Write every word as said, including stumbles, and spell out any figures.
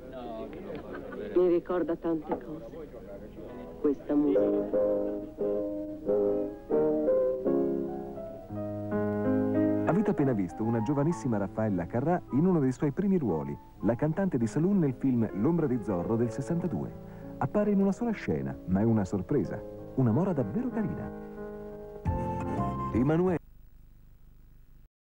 Mi ricorda tante cose, questa musica. Avete appena visto una giovanissima Raffaella Carra in uno dei suoi primi ruoli, la cantante di saloon nel film L'ombra di Zorro del sessantadue. Appare in una sola scena, ma è una sorpresa, una mora davvero carina. Emanuele.